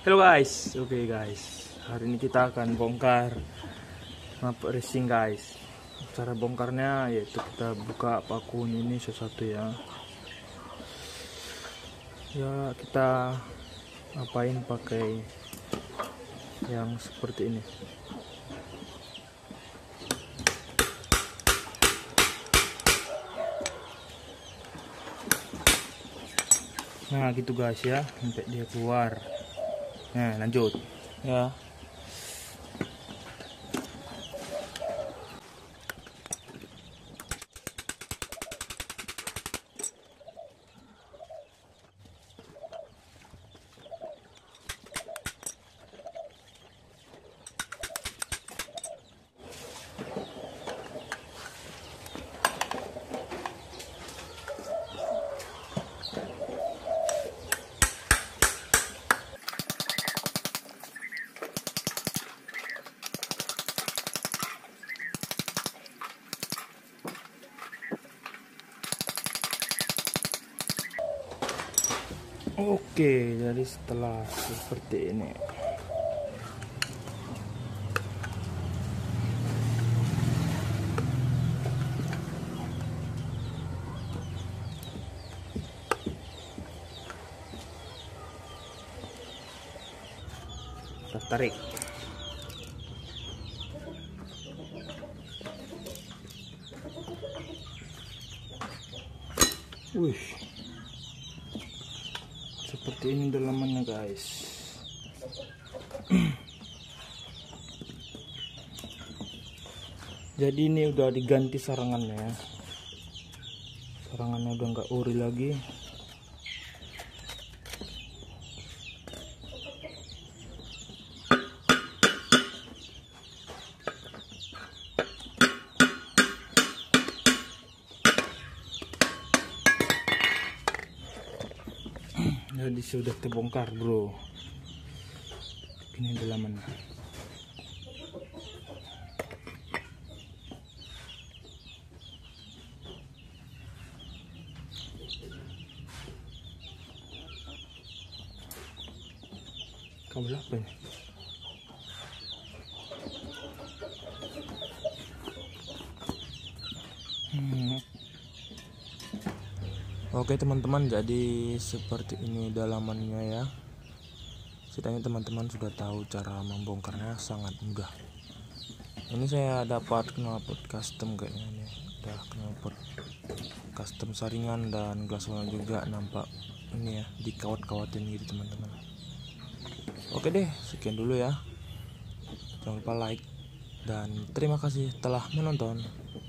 Halo guys, oke guys, hari ini kita akan bongkar knalpot racing guys. Cara bongkarnya yaitu kita buka paku ini satu-satu ya. Ya kita apain pakai yang seperti ini. Nah gitu guys ya, sampai dia keluar. Nah lanjut ya. Oke, jadi setelah seperti ini kita tarik. Wih, seperti ini dalamannya guys. Jadi ini udah diganti sarangannya ya. Sarangannya udah nggak ori lagi. Jadi sudah terbongkar bro. Ini dalamannya. Kabel apa ini? Oke teman-teman, jadi seperti ini dalamannya ya. Setidaknya teman-teman sudah tahu cara membongkarnya sangat mudah. Ini saya dapat knalpot custom kayaknya nih. Udah knalpot custom saringan dan glasswell juga nampak ini ya, dikawat-kawatin gitu teman-teman. Oke deh, sekian dulu ya. Jangan lupa like dan terima kasih telah menonton.